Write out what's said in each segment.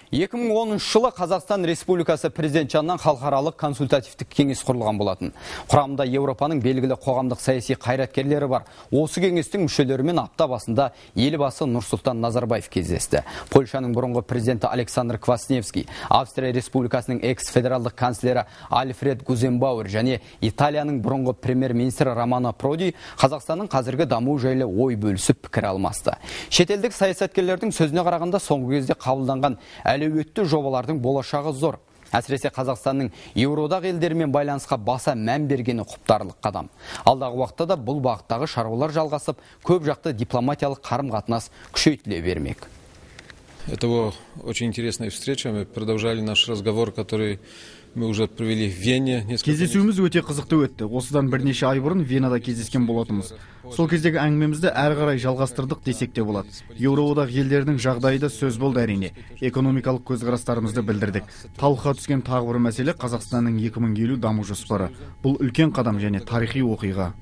2010 жылы Қазақстан Республикасы президент жанынан халықаралық консультативтік кеңес құрылған болатын. Құрамында Еуропаның белгілі қоғамдық саяси қайраткерлері бар. Осы кеңестің мүшелерімен апта басында елбасы Нұрсұлтан Назарбаев кездесті. Польшаның бұрынғы президенті Александр Квасневский, Австрия Республикасының экс-федералдық канцлері Альфред Гузенбауэр және Италияның бұрынғы премьер-министрі Романо Проди Қазақстанның қазіргі даму жайлы ой бөлісіп пікір алмасты. Шетелдік саясаткерлердің сөзіне қарағанда соңғы кезде қабылданған әлеуетті жобалардың болашағы зор. Әсіресе Қазақстанның Еуроодақ елдерімен байланысқа баса мән бергені құптарлық қадам. Алдағы уақытта да бұл бағыттағы шаруалар жалғасып, көп жақты дипломатиялық қарым-қатынас күшейтіле бермек. Это была очень интересная встреча. Мы продолжали наш разговор, который мы уже провели в Вене. Кездесуіміз өте қызықты өтті. Осыдан бірнеше ай бұрын Венада кездескен болатынбыз. Сол кездегі әңгімемізді әрі қарай жалғастырдық десек те болады. Еуроодақ елдерінің жағдайы да сөз болды әрине. Экономикалық көзқарастарымызды білдірдік. Талқыға түскен тағы бір мәселе Қазақстанның 2050 даму жоспары. Бұл үлкен қадам және тарихи оқиға.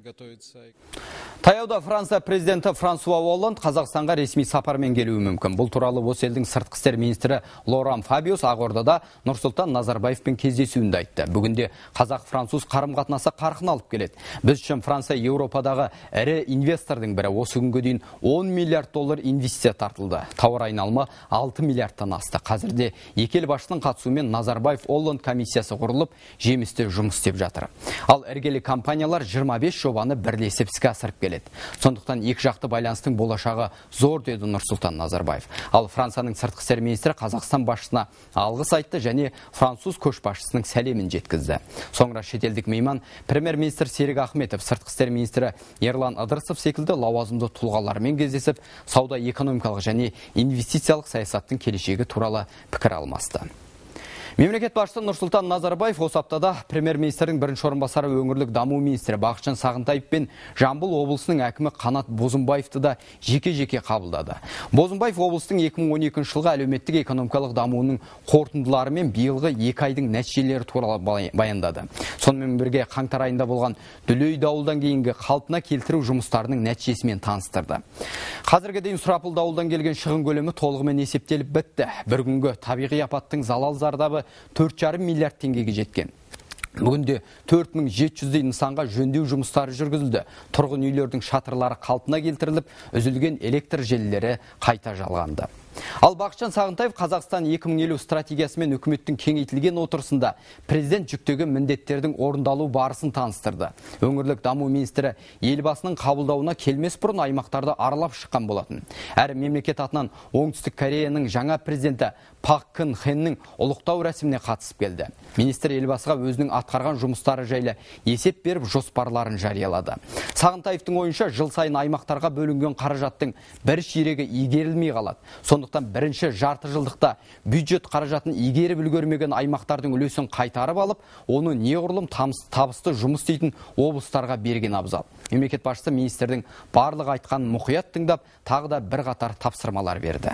Таяуда Франция президенті Франсуа Олланд Қазақстанға ресми сапармен келуі мүмкін. Бұл туралы осы елдің сыртқы істер министрі Лоран Фабиус Ақордада Нұрсұлтан Назарбаевпен кездесуінде айтты. Бүгінде қазақ-француз қарым-қатынасы қарқын алып келеді. Біз үшін Франция Еуропадағы ірі инвестордың бірі. Осы күнге дейін 10 миллиард доллар инвестиция тартылды. Тауар айналымы 6 миллиардтан асты. Қазірде екі ел басшысының қатысуымен Назарбаев Олланд комиссиясы құрылып, жемісті жұмыс істеп жатыр. Ал іргелі компаниялар 25 жобаны бірлесіп іске асырып келеді. Сондықтан екі жақты байланыстың болашағы зор деді Нұрсұлтан Назарбаев. Ал Францияның сыртқы істер министрі Қазақстан басшысына алғыс айтты және француз көшбасшысының сәлемін жеткізді. Соңыра шетелдік мейман премьер-министр Серік Ахметов, сыртқы істер министрі Ерлан Ыдырысов секілді лауазымды тұлғалармен кездесіп, сауда-экономикалық және инвестициялық саясаттың келешегі туралы пікір алмасты. Мемлекет басшысы Нұрсұлтан Назарбаев осы аптада премьер-министрдің бірінші орынбасары өңірлік даму министрі Бақытжан Сағынтаев пен Жамбыл облысының әкімі Қанат Бозымбаевты да жеке-жеке қабылдады. Бозымбаев облыстың 2012 жылғы әлеуметтік экономикалық дамуының қорытындылары мен биылғы 2 айдың нәтижелері туралы баяндады. Сонымен бірге қаңтар айында болған Дүлей дауылдан кейінгі қалпына келтіру жұмыстарының нәтижесімен таныстырды. Қазірге дейін сұрапыл дауылдан келген шығын көлемі толығымен есептеліп бітті. Бір күнгі табиғи апаттың залал зардабы 4,5 миллиард теңгеге жеткен. Бүгінде 4700-дей нысанға жөндеу жұмыстары жүргізілді. Тұрғын үйлердің шатырлары қалпына келтіріліп, үзілген электр желілері қайта жалғанды. Ал Бақытжан Сағынтаев Қазақстан 2050 стратегиясы мен үкіметтің кеңейтілген отырысында президент жүктеген міндеттердің орындалу барысын таныстырды. Өңірлік даму министрі елбасының қабылдауына келмес бұрын аймақтарды аралап шыққан болатын. Әрі мемлекет атынан Оңтүстік Кореяның жаңа президенті Пак Кын Хеннің ұлықтау рәсіміне қатысып келді. Министр елбасыға өзінің атқарған жұмыстары жайлы есеп беріп жоспарларын жариялады. Сағынтаевтың ойынша жыл сайын аймақтарға бөлінген қаражаттың бір ширегі игерілмей қалады. Сондықтан бірінші жарты жылдықта бюджет қаражатын игеріп үлгермеген аймақтардың үлесін қайтарып алып, оны неғұрлым табысты жұмыс істейтін облыстарға берген абзал. Мемлекет басшысы министрдің барлық айтқанын мұқият тыңдап, тағы да бірқатар тапсырмалар берді.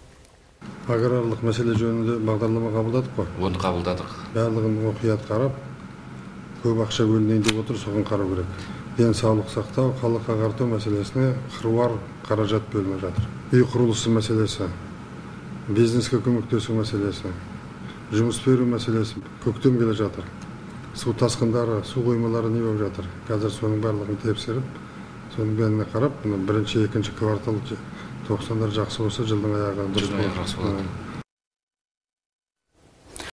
Аграрлық мәселе жөнінде бағдарлама қабылдадық па? Оны қабылдадық. Барлығын мұқият қарап, көп ақша бөлінейін деп отыр, соған қарау керек. Денсаулық сақтау, халық ағарту мәселесіне қыруар қаражат бөлініп жатыр. Үй құрылысы мәселесі, бизнеске көмектесу мәселесі, жұмыс беру мәселесі көктем келе жатыр. Су тасқындары, су қоймалары не болып жатыр? Қазір соның барлығын тексеріп, соның бәріне қарап, бірінші, екінші квартал 90-дар жақсы болса, жылдың аяғы дұрыс болады.